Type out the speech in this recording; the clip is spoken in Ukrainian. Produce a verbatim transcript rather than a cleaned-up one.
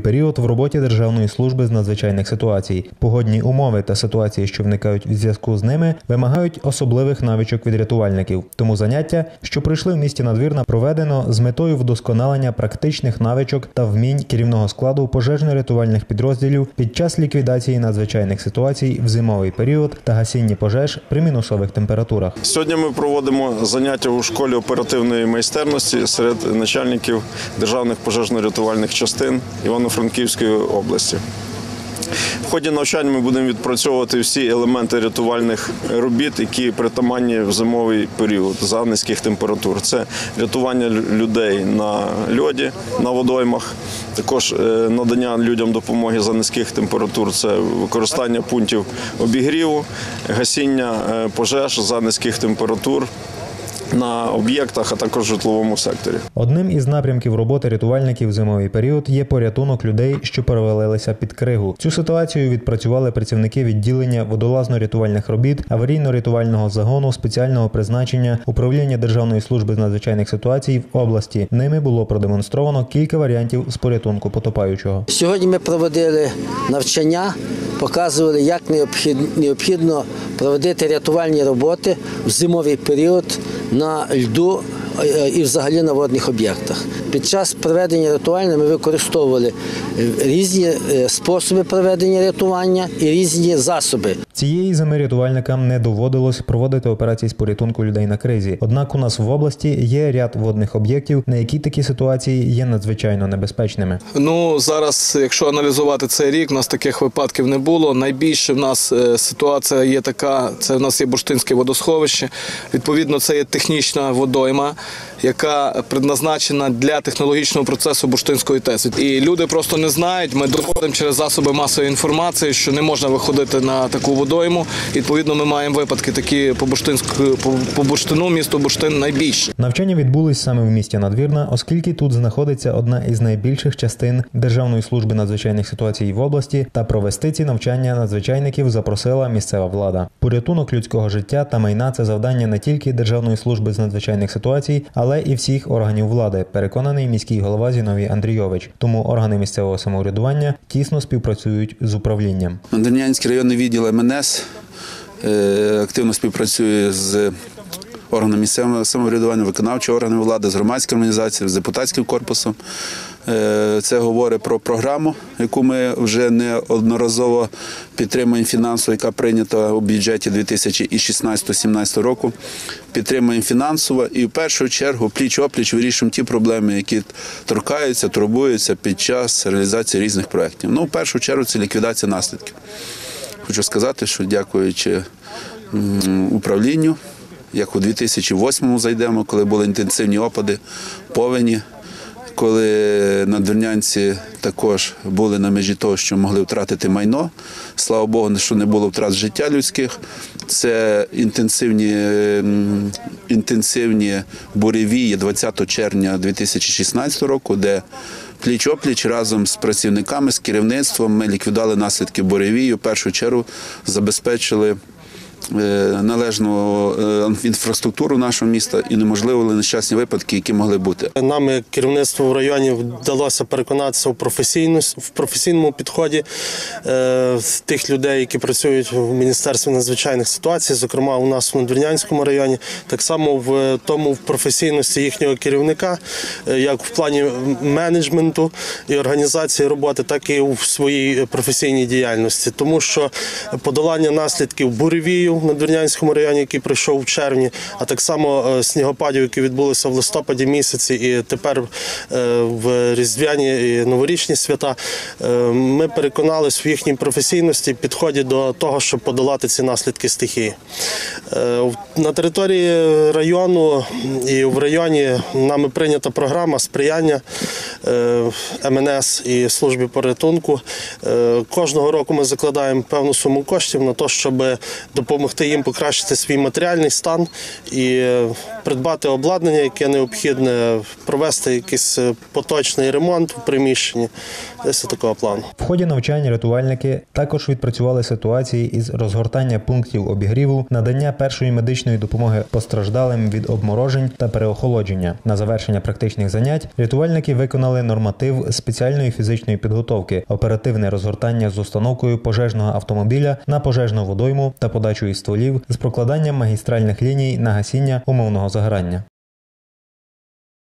період в роботі Державної служби з надзвичайних ситуацій. Погодні умови та ситуації, що виникають в зв'язку з ними, вимагають особливих навичок від рятувальників. Тому заняття, що пройшли в місті Надвірна, проведено з метою вдосконалення практичних навичок та вмінь керівного складу пожежно-рятувальних підрозділів під час ліквідації надзвичайних ситуацій в зимовий період та гасіння пожеж при мінусових температурах. Сьогодні ми проводимо заняття у школі оперативної майстерності серед начальників державних пожежно-рятувальних частин Івано-Франківської області. В ході навчання ми будемо відпрацьовувати всі елементи рятувальних робіт, які притаманні в зимовий період за низьких температур. Це рятування людей на льоді, на водоймах, також надання людям допомоги за низьких температур, це використання пунктів обігріву, гасіння пожеж за низьких температур на об'єктах, а також в житловому секторі. Одним із напрямків роботи рятувальників в зимовий період є порятунок людей, що перевалилися під кригу. Цю ситуацію відпрацювали працівники відділення водолазно-рятувальних робіт, аварійно-рятувального загону спеціального призначення Управління Державної служби з надзвичайних ситуацій в області. Ними було продемонстровано кілька варіантів з порятунку потопаючого. Сьогодні ми проводили навчання, показували, як необхідно проводити рятувальні роботи в зимовий період на льду і взагалі на водних об'єктах. Під час проведення рятування ми використовували різні способи проведення рятування і різні засоби. Цієї зими рятувальникам не доводилось проводити операції з порятунку людей на кризі. Однак у нас в області є ряд водних об'єктів, на які такі ситуації є надзвичайно небезпечними. Ну, зараз, якщо аналізувати цей рік, у нас таких випадків не було. Найбільше в нас ситуація є така, це в нас є Бурштинське водосховище. Відповідно, це є технічна водойма, яка предназначена для технологічного процесу Бурштинської ТЕС. І люди просто не знають, ми доводимо через засоби масової інформації, що не можна виходити на таку водойму. Відповідно, ми маємо випадки такі по Бурштинську, по, по Бурштину, місто Бурштин найбільше. Навчання відбулись саме в місті Надвірна, оскільки тут знаходиться одна із найбільших частин Державної служби надзвичайних ситуацій в області, та провести ці навчання надзвичайників запросила місцева влада. Порятунок людського життя та майна – це завдання не тільки Державної служби з надзвичайних ситуацій, але і всіх органів влади, переконаний міський голова Зіновій Андрійович. Тому органи місцевого самоврядування тісно співпрацюють з управлінням. Надвірнянський районний відділ ем ен ес активно співпрацює з органами місцевого самоврядування, виконавчими органами влади, з громадськими організаціями, з депутатським корпусом. Це говорить про програму, яку ми вже неодноразово підтримуємо фінансово, яка прийнята у бюджеті дві тисячі шістнадцятого сімнадцятого року. Підтримуємо фінансово і в першу чергу пліч-опліч вирішуємо ті проблеми, які торкаються, турбуються під час реалізації різних проєктів. Ну, в першу чергу це ліквідація наслідків. Хочу сказати, що дякуючи управлінню, як у дві тисячі восьмому зайдемо, коли були інтенсивні опади, повені, коли надвірнянці також були на межі того, що могли втратити майно. Слава Богу, що не було втрат життя людських. Це інтенсивні, інтенсивні буревії двадцятого червня дві тисячі шістнадцятого року, де пліч-опліч разом з працівниками, з керівництвом ми ліквідували наслідки буревію, в першу чергу забезпечили належну інфраструктуру нашого міста і неможливили нещасні випадки, які могли бути. Нам, як керівництву в районі, вдалося переконатися в в професійному підході е, тих людей, які працюють в Міністерстві надзвичайних ситуацій, зокрема у нас в Надвірнянському районі, так само в тому в професійності їхнього керівника, як в плані менеджменту і організації роботи, так і в своїй професійній діяльності. Тому що подолання наслідків буревію в Надвірнянському районі, який пройшов в червні, а так само снігопадів, які відбулися в листопаді місяці і тепер в різдвяні і новорічні свята, ми переконалися в їхній професійності, підході до того, щоб подолати ці наслідки стихії. На території району і в районі нами прийнята програма сприяння ем ен ес і службі порятунку. Кожного року ми закладаємо певну суму коштів на те, щоб допомогти їм покращити свій матеріальний стан і придбати обладнання, яке необхідне, провести якийсь поточний ремонт в приміщенні. Десь такого плану. В ході навчань рятувальники також відпрацювали ситуації із розгортання пунктів обігріву, надання першої медичної допомоги постраждалим від обморожень та переохолодження. На завершення практичних занять рятувальники виконали норматив спеціальної фізичної підготовки, оперативне розгортання з установкою пожежного автомобіля на пожежну водойму та подачу із стволів з прокладанням магістральних ліній на гасіння умовного загорання.